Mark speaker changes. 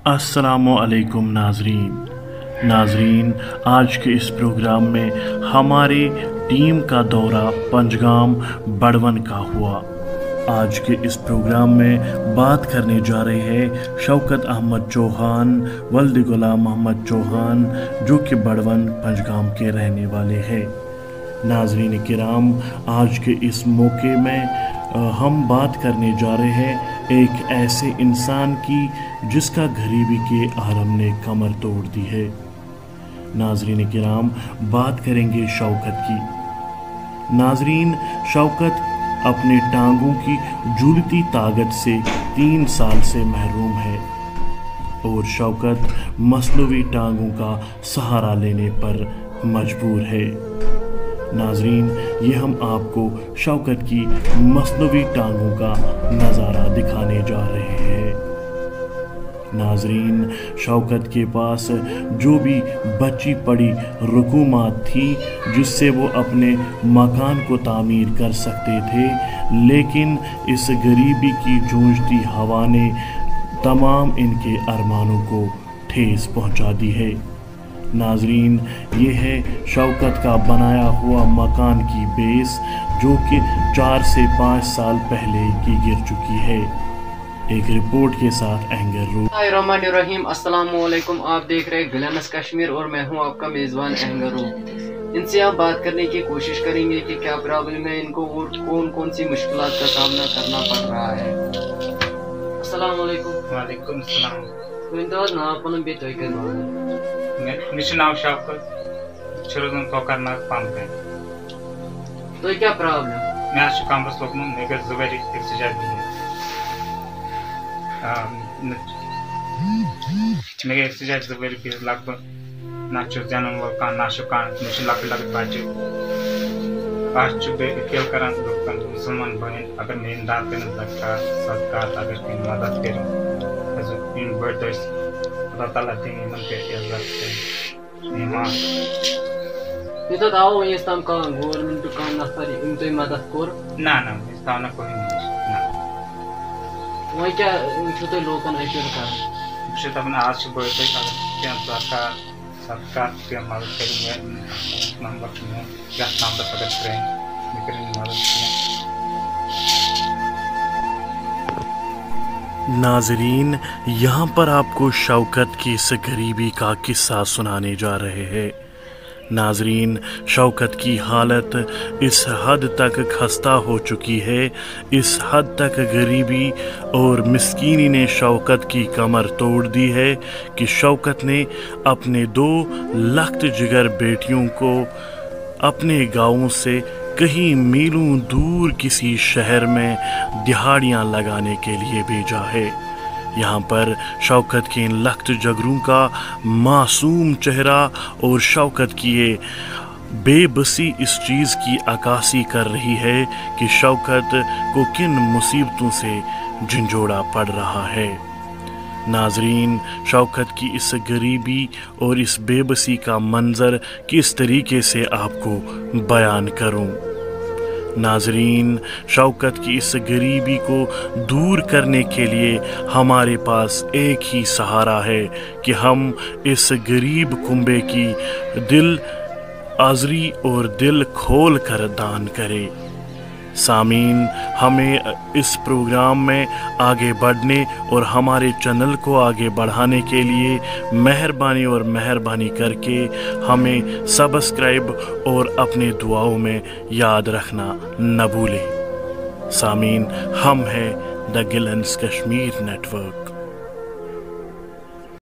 Speaker 1: अस्सलामुअलैकुम नाजरीन, आज के इस प्रोग्राम में हमारे टीम का दौरा पंजगाम बड़वन का हुआ। आज के इस प्रोग्राम में बात करने जा रहे हैं शौकत अहमद चौहान वल्द गुलाम मोहम्मद चौहान, जो कि बड़वन पंजगाम के रहने वाले हैं। नाजरीन किराम, आज के इस मौके में हम बात करने जा रहे हैं एक ऐसे इंसान की जिसका गरीबी के आलम ने कमर तोड़ दी है। नाजरीन किराम, बात करेंगे शौकत की। नाजरीन, शौकत अपने टांगों की झूलती ताकत से 3 साल से महरूम है और शौकत मसलूई टांगों का सहारा लेने पर मजबूर है। नाजरीन, ये हम आपको शौकत की मसलूई टांगों का नज़ारा दिखाने जा रहे हैं। नाजरीन, शौकत के पास जो भी बची पड़ी रकूमात थी जिससे वो अपने मकान को तामीर कर सकते थे, लेकिन इस गरीबी की जूझती हवा ने तमाम इनके अरमानों को ठेस पहुंचा दी है। नाजरीन, ये है शौकत का बनाया हुआ मकान की बेस, जो कि 4 से 5 साल पहले की गिर चुकी है। एक रिपोर्ट के साथ एंगर रू।
Speaker 2: बिस्मिल्लाहिर्रहमानिर्रहीम, अस्सलाम वालेकुम। आप देख रहे हैं ग्लैमरस कश्मीर और मैं हूं आपका मेज़बान एंगर रू। इनसे आप बात करने की कोशिश करेंगे कि क्या प्रॉब्लम है इनको और कौन कौन सी मुश्किलात का सामना करना पड़ रहा है। अस्सलाम वालेकुम।
Speaker 3: वालेकुम सलाम।
Speaker 2: तो ना अपन भी तो कर
Speaker 3: मेरा नाम शौकत रोजान कोकरनाग पाम है।
Speaker 2: तो क्या प्रॉब्लम
Speaker 3: मैं कमरस लोग मगर जुबैर एक्सरसाइज मैं एक्सरसाइज जुबैर भी लगभग ना जन्म वो कान ना कान मुझे लग बच्चे आज खेल कर मुसलमान बहन अगर मैं इमदाद करें लगता सदका अगर मैं मदद करें इन बर्थ Allah Ta'ala tem man ke
Speaker 2: itu tahu ini stam ka government to kan nafari untuk madad kor
Speaker 3: na istana ko hindi na
Speaker 2: why kya छोटे लोग kan ऐसे कर
Speaker 3: मुझे तब ना आज सुबह से क्या सरकार के मदद करेंगे नंबर में या नंबर पकड़ रहे हैं निकलने मदद किया।
Speaker 1: नाजरीन, यहाँ पर आपको शौकत की इस गरीबी का किस्सा सुनाने जा रहे हैं। नाजरीन, शौकत की हालत इस हद तक खस्ता हो चुकी है, इस हद तक गरीबी और मिस्कीनी ने शौकत की कमर तोड़ दी है कि शौकत ने अपने 2 लख्त जिगर बेटियों को अपने गाँवों से कहीं मीलों दूर किसी शहर में दिहाड़ियाँ लगाने के लिए भेजा है। यहाँ पर शौकत के इन लख्त जगरों का मासूम चेहरा और शौकत की ये बेबसी इस चीज़ की अक्कासी कर रही है कि शौकत को किन मुसीबतों से झंझोड़ा पड़ रहा है। नाजरीन, शौकत की इस गरीबी और इस बेबसी का मंजर किस तरीके से आपको बयान करूं। नाजरीन, शौकत की इस गरीबी को दूर करने के लिए हमारे पास एक ही सहारा है कि हम इस गरीब कुंबे की दिल आज़री और दिल खोल कर दान करें। सामीन, हमें इस प्रोग्राम में आगे बढ़ने और हमारे चैनल को आगे बढ़ाने के लिए मेहरबानी करके हमें सब्सक्राइब और अपने दुआओं में याद रखना न भूलें। सामीन, हम हैं द ग्लैमरस कश्मीर नेटवर्क।